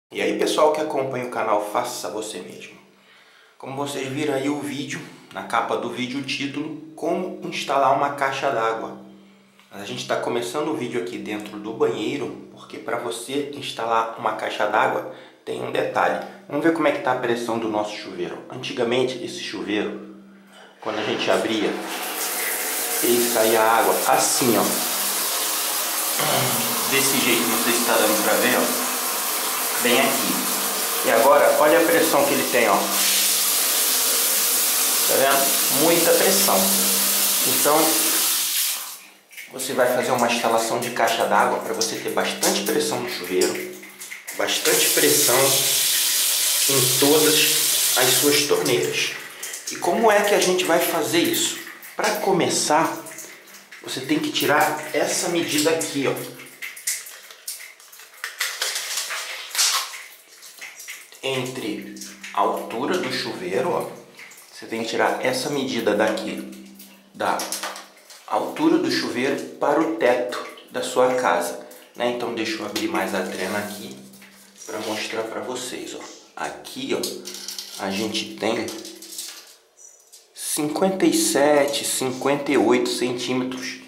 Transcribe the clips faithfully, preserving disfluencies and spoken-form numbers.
E aí, pessoal que acompanha o canal Faça Você Mesmo. Como vocês viram aí o vídeo, na capa do vídeo, o título, como instalar uma caixa d'água. A gente está começando o vídeo aqui dentro do banheiro, porque para você instalar uma caixa d'água tem um detalhe. Vamos ver como é que está a pressão do nosso chuveiro. Antigamente esse chuveiro, quando a gente abria, ele saía água assim, ó. Desse jeito, não sei se está dando para ver, ó. Bem aqui. E agora, olha a pressão que ele tem, ó. Tá vendo? Muita pressão. Então, você vai fazer uma instalação de caixa d'água para você ter bastante pressão no chuveiro, bastante pressão em todas as suas torneiras. E como é que a gente vai fazer isso? Para começar, você tem que tirar essa medida aqui, ó. Entre a altura do chuveiro, ó, você tem que tirar essa medida daqui, da altura do chuveiro para o teto da sua casa, né? Então deixa eu abrir mais a trena aqui para mostrar para vocês, ó. Aqui, ó, a gente tem cinquenta e sete, cinquenta e oito centímetros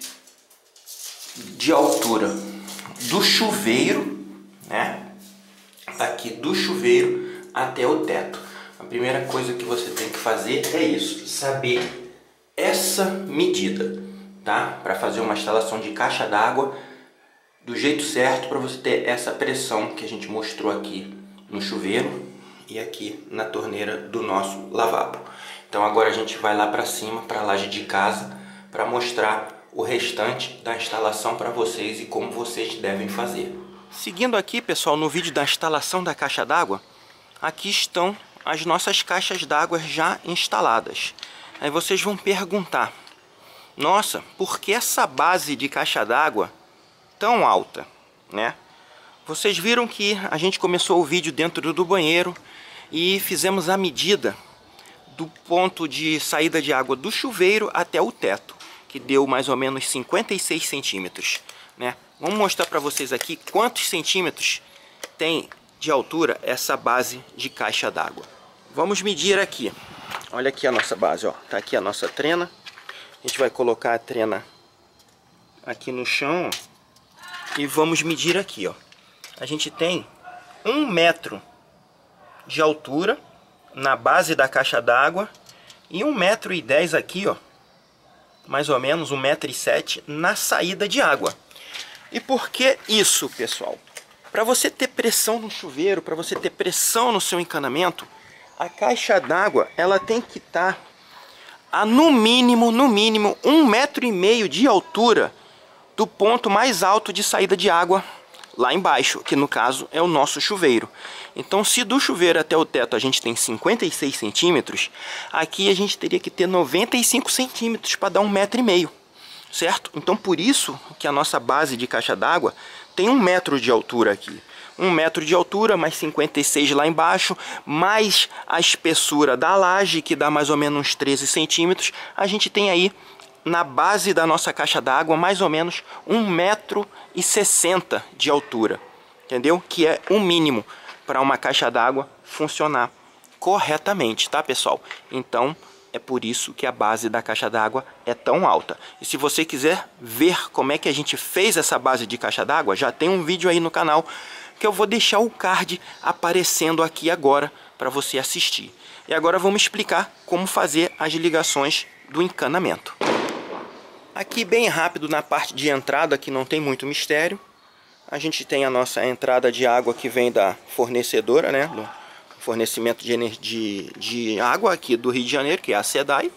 de altura do chuveiro, né? Aqui do chuveiro até o teto. A primeira coisa que você tem que fazer é isso, saber essa medida, tá? Para fazer uma instalação de caixa d'água do jeito certo, para você ter essa pressão que a gente mostrou aqui no chuveiro e aqui na torneira do nosso lavabo. Então agora a gente vai lá para cima, para a laje de casa, para mostrar o restante da instalação para vocês e como vocês devem fazer. Seguindo aqui, pessoal, no vídeo da instalação da caixa d'água, aqui estão as nossas caixas d'água já instaladas. Aí vocês vão perguntar: nossa, por que essa base de caixa d'água tão alta, né? Vocês viram que a gente começou o vídeo dentro do banheiro e fizemos a medida do ponto de saída de água do chuveiro até o teto, que deu mais ou menos cinquenta e seis centímetros, né? Vamos mostrar para vocês aqui quantos centímetros tem de altura essa base de caixa d'água. Vamos medir aqui. Olha aqui a nossa base, ó. Tá aqui a nossa trena. A gente vai colocar a trena aqui no chão, ó, e vamos medir aqui, ó. A gente tem um metro de altura na base da caixa d'água e um metro e dez aqui, ó. Mais ou menos um metro e sete na saída de água. E por que isso, pessoal? Para você ter pressão no chuveiro, para você ter pressão no seu encanamento, a caixa d'água ela tem que estar a no mínimo, no mínimo, um metro e meio de altura do ponto mais alto de saída de água lá embaixo, que no caso é o nosso chuveiro. Então, se do chuveiro até o teto a gente tem cinquenta e seis centímetros, aqui a gente teria que ter noventa e cinco centímetros para dar um metro e meio. Certo? Então por isso que a nossa base de caixa d'água tem um metro de altura aqui. Um metro de altura, mais cinquenta e seis lá embaixo, mais a espessura da laje, que dá mais ou menos uns treze centímetros. A gente tem aí, na base da nossa caixa d'água, mais ou menos um metro e sessenta de altura. Entendeu? Que é o mínimo para uma caixa d'água funcionar corretamente, tá, pessoal? Então é por isso que a base da caixa d'água é tão alta. E se você quiser ver como é que a gente fez essa base de caixa d'água, já tem um vídeo aí no canal que eu vou deixar o card aparecendo aqui agora para você assistir. E agora vamos explicar como fazer as ligações do encanamento. Aqui bem rápido na parte de entrada, que não tem muito mistério. A gente tem a nossa entrada de água que vem da fornecedora, né? Do fornecimento de, energia, de água aqui do Rio de Janeiro, que é a SEDAI.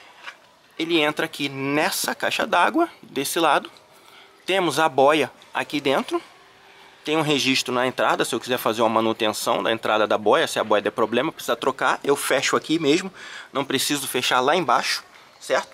Ele entra aqui nessa caixa d'água, desse lado. Temos a boia aqui dentro. Tem um registro na entrada, se eu quiser fazer uma manutenção da entrada da boia, se a boia der problema, precisa trocar, eu fecho aqui mesmo. Não preciso fechar lá embaixo, certo?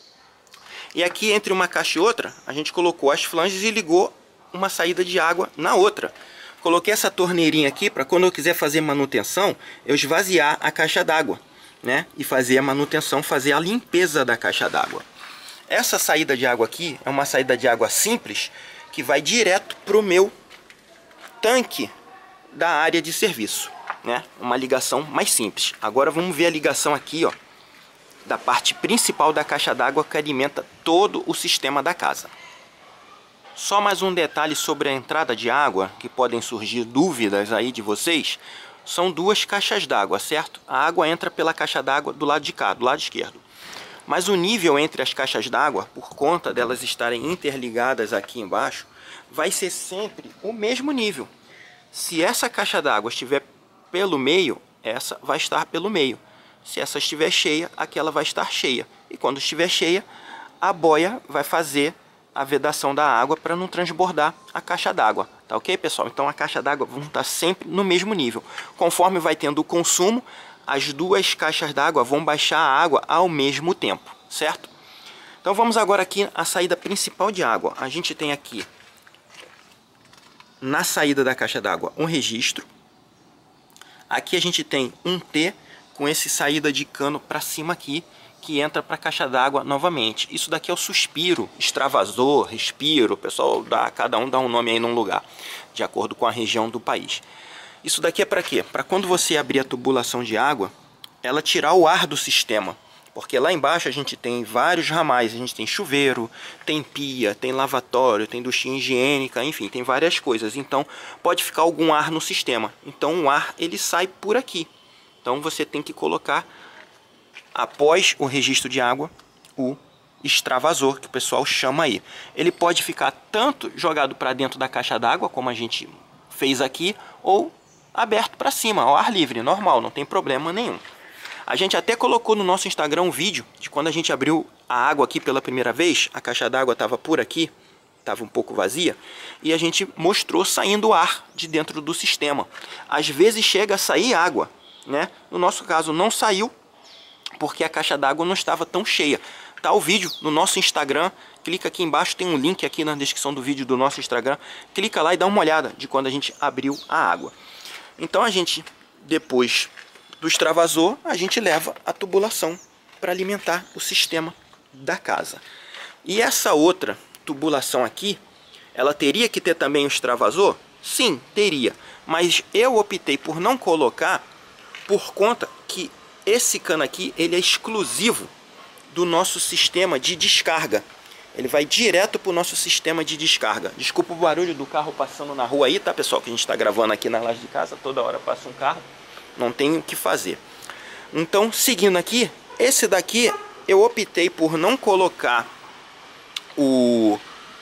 E aqui entre uma caixa e outra, a gente colocou as flanges e ligou uma saída de água na outra. Coloquei essa torneirinha aqui para quando eu quiser fazer manutenção, eu esvaziar a caixa d'água, né? E fazer a manutenção, fazer a limpeza da caixa d'água. Essa saída de água aqui é uma saída de água simples que vai direto para o meu tanque da área de serviço, né? Uma ligação mais simples. Agora vamos ver a ligação aqui, ó, da parte principal da caixa d'água que alimenta todo o sistema da casa. Só mais um detalhe sobre a entrada de água, que podem surgir dúvidas aí de vocês. São duas caixas d'água, certo? A água entra pela caixa d'água do lado de cá, do lado esquerdo. Mas o nível entre as caixas d'água, por conta delas estarem interligadas aqui embaixo, vai ser sempre o mesmo nível. Se essa caixa d'água estiver pelo meio, essa vai estar pelo meio. Se essa estiver cheia, aquela vai estar cheia. E quando estiver cheia, a boia vai fazer a vedação da água para não transbordar a caixa d'água. Tá ok, pessoal? Então a caixa d'água vão estar sempre no mesmo nível. Conforme vai tendo o consumo, as duas caixas d'água vão baixar a água ao mesmo tempo, certo? Então vamos agora aqui à saída principal de água. A gente tem aqui, na saída da caixa d'água, um registro. Aqui a gente tem um T com esse saída de cano para cima aqui, que entra para a caixa d'água novamente. Isso daqui é o suspiro, extravasor, respiro. O pessoal dá, cada um dá um nome aí num lugar, de acordo com a região do país. Isso daqui é para quê? Para quando você abrir a tubulação de água, ela tirar o ar do sistema. Porque lá embaixo a gente tem vários ramais, a gente tem chuveiro, tem pia, tem lavatório, tem duchinha higiênica, enfim, tem várias coisas. Então pode ficar algum ar no sistema. Então o ar ele sai por aqui. Então você tem que colocar, após o registro de água, o extravasor, que o pessoal chama aí. Ele pode ficar tanto jogado para dentro da caixa d'água, como a gente fez aqui, ou aberto para cima, ao ar livre, normal, não tem problema nenhum. A gente até colocou no nosso Instagram um vídeo de quando a gente abriu a água aqui pela primeira vez. A caixa d'água estava por aqui, estava um pouco vazia, e a gente mostrou saindo o ar de dentro do sistema. Às vezes chega a sair água, né? No nosso caso não saiu, porque a caixa d'água não estava tão cheia. Tá o vídeo no nosso Instagram, clica aqui embaixo, tem um link aqui na descrição do vídeo do nosso Instagram. Clica lá e dá uma olhada de quando a gente abriu a água. Então a gente, depois do extravasor, a gente leva a tubulação para alimentar o sistema da casa. E essa outra tubulação aqui, ela teria que ter também o extravasor? Sim, teria. Mas eu optei por não colocar por conta que esse cano aqui, ele é exclusivo do nosso sistema de descarga. Ele vai direto para o nosso sistema de descarga. Desculpa o barulho do carro passando na rua aí, tá, pessoal? Que a gente está gravando aqui na laje de casa. Toda hora passa um carro. Não tem o que fazer. Então, seguindo aqui, esse daqui eu optei por não colocar o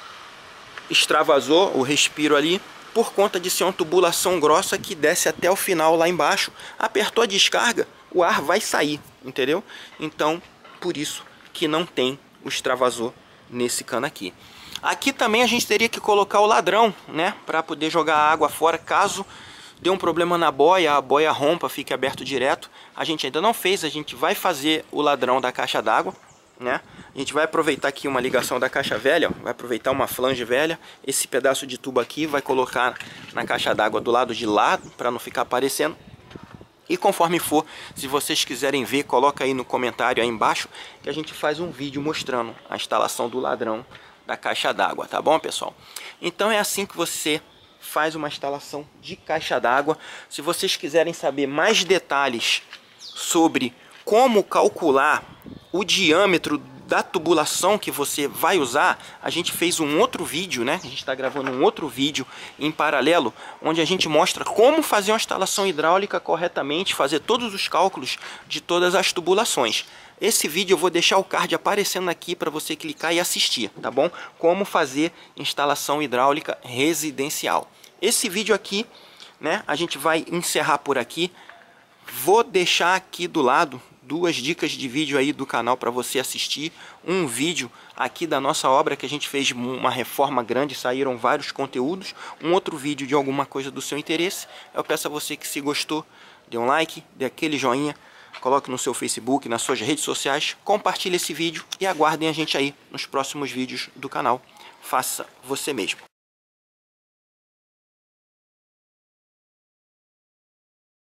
extravasor, o respiro ali, por conta de ser uma tubulação grossa que desce até o final lá embaixo. Apertou a descarga, o ar vai sair, entendeu? Então, por isso que não tem o extravasor nesse cano aqui. Aqui também a gente teria que colocar o ladrão, né, para poder jogar a água fora caso dê um problema na boia, a boia rompa, fique aberto direto. A gente ainda não fez, a gente vai fazer o ladrão da caixa d'água, né? A gente vai aproveitar aqui uma ligação da caixa velha, ó, vai aproveitar uma flange velha, esse pedaço de tubo aqui vai colocar na caixa d'água do lado de lá, para não ficar aparecendo. E conforme for, se vocês quiserem ver, coloca aí no comentário aí embaixo, que a gente faz um vídeo mostrando a instalação do ladrão da caixa d'água, tá bom, pessoal? Então é assim que você faz uma instalação de caixa d'água. Se vocês quiserem saber mais detalhes sobre como calcular o diâmetro da tubulação que você vai usar, a gente fez um outro vídeo, né? A gente está gravando um outro vídeo em paralelo, onde a gente mostra como fazer uma instalação hidráulica corretamente, fazer todos os cálculos de todas as tubulações. Esse vídeo eu vou deixar o card aparecendo aqui para você clicar e assistir, tá bom? Como fazer instalação hidráulica residencial. Esse vídeo aqui, né, a gente vai encerrar por aqui. Vou deixar aqui do lado duas dicas de vídeo aí do canal para você assistir. Um vídeo aqui da nossa obra que a gente fez uma reforma grande, saíram vários conteúdos. Um outro vídeo de alguma coisa do seu interesse. Eu peço a você que, se gostou, dê um like, dê aquele joinha, coloque no seu Facebook, nas suas redes sociais, compartilhe esse vídeo e aguardem a gente aí nos próximos vídeos do canal. Faça você mesmo.